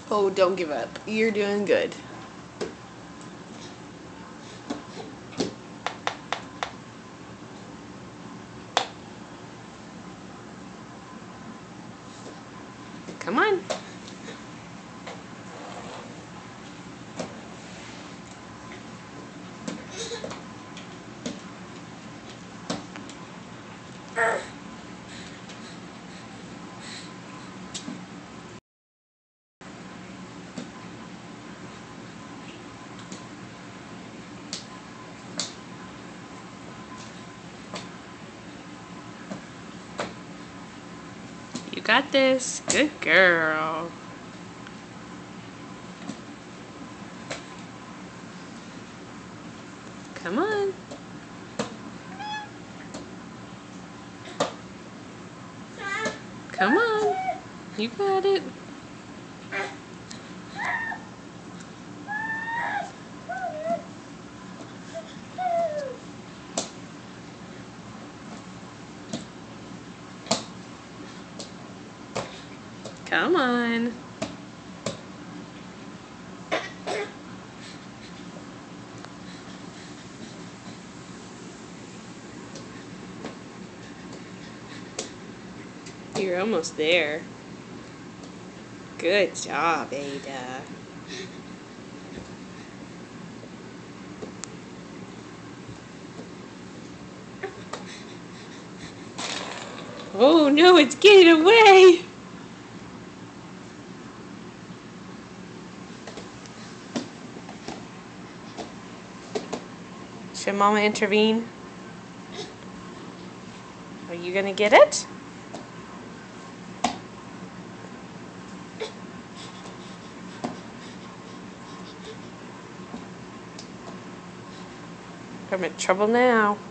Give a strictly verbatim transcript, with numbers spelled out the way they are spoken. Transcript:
Oh, don't give up. You're doing good. Come on. You got this. Good girl. Come on. Come on. You got it. Come on. You're almost there. Good job, Ada. Oh no, it's getting away! Should Mama intervene? Are you gonna get it? I'm in trouble now.